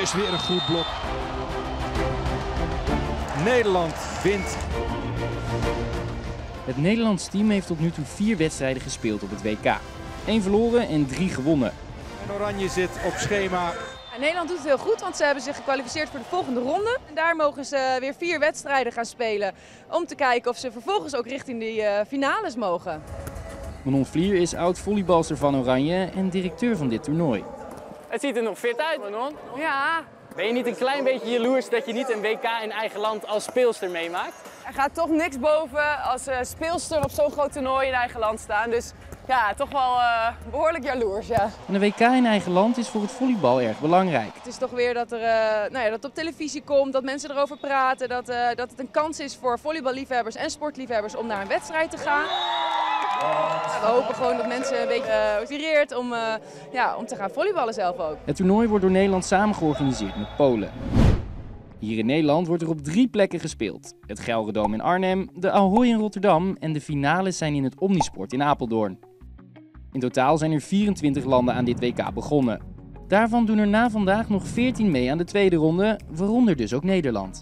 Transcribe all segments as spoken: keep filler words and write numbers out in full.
is weer een goed blok. Nederland wint. Het Nederlands team heeft tot nu toe vier wedstrijden gespeeld op het W K. Eén verloren en drie gewonnen. En Oranje zit op schema. Ja, Nederland doet het heel goed, want ze hebben zich gekwalificeerd voor de volgende ronde. En daar mogen ze weer vier wedstrijden gaan spelen om te kijken of ze vervolgens ook richting de uh, finales mogen. Manon Vlier is oud-volleybalster van Oranje en directeur van dit toernooi. Het ziet er nog fit uit, Manon. Ja. Ben je niet een klein beetje jaloers dat je niet een W K in eigen land als speelster meemaakt? Er gaat toch niks boven als uh, speelster op zo'n groot toernooi in eigen land staan. Dus ja, toch wel uh, behoorlijk jaloers, ja. En een W K in eigen land is voor het volleybal erg belangrijk. Het is toch weer dat, er, uh, nou ja, dat het op televisie komt, dat mensen erover praten, dat, uh, dat het een kans is voor volleyballiefhebbers en sportliefhebbers om naar een wedstrijd te gaan. We hopen gewoon dat mensen een beetje uh, inspireert om, uh, ja, om te gaan volleyballen zelf ook. Het toernooi wordt door Nederland samen georganiseerd met Polen. Hier in Nederland wordt er op drie plekken gespeeld. Het Gelredome in Arnhem, de Ahoy in Rotterdam en de finales zijn in het Omnisport in Apeldoorn. In totaal zijn er vierentwintig landen aan dit W K begonnen. Daarvan doen er na vandaag nog veertien mee aan de tweede ronde, waaronder dus ook Nederland.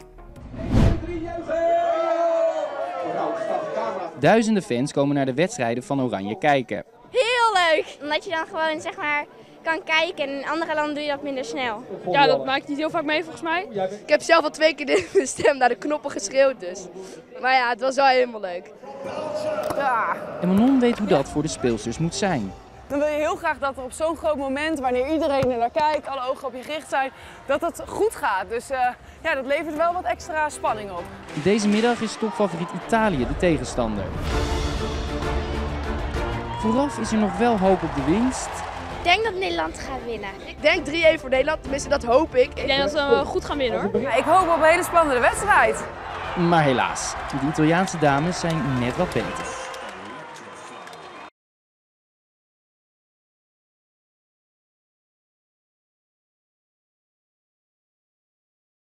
Duizenden fans komen naar de wedstrijden van Oranje kijken. Heel leuk! Omdat je dan gewoon zeg maar kan kijken en in andere landen doe je dat minder snel. Ja, dat maak je niet heel vaak mee volgens mij. Ik heb zelf al twee keer de stem naar de knoppen geschreeuwd dus. Maar ja, het was wel helemaal leuk. Ja. En Manon weet hoe dat voor de speelsters moet zijn. Dan wil je heel graag dat er op zo'n groot moment, wanneer iedereen er naar kijkt, alle ogen op je gericht zijn, dat het goed gaat. Dus uh, ja, dat levert wel wat extra spanning op. Deze middag is topfavoriet Italië de tegenstander. Vooraf is er nog wel hoop op de winst. Ik denk dat Nederland gaat winnen. Ik denk drie-een voor Nederland, tenminste dat hoop ik. Ik denk dat we goed gaan winnen hoor. Ja, ik hoop op een hele spannende wedstrijd. Maar helaas, de Italiaanse dames zijn net wat beter.